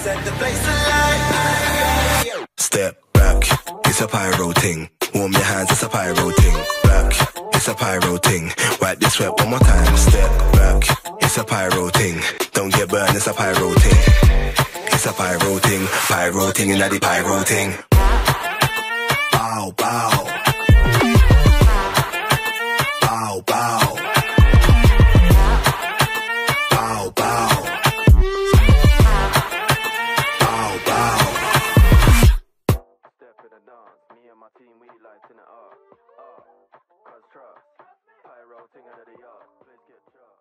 set the place alight. Step back, it's a pyro ting. Warm your hands, it's a pyro ting. Back, it's a pyro ting. Wipe this sweat one more time. Step back, it's a pyro ting. Don't get burned, it's a pyro ting. It's a pyro ting inna the pyro ting. Bow, bow. Bow, bow. Bow, bow. Bow, bow. Step in the dance, me and my team, we lighting it up. Cause trust, pyro ting under the yard, please get trust.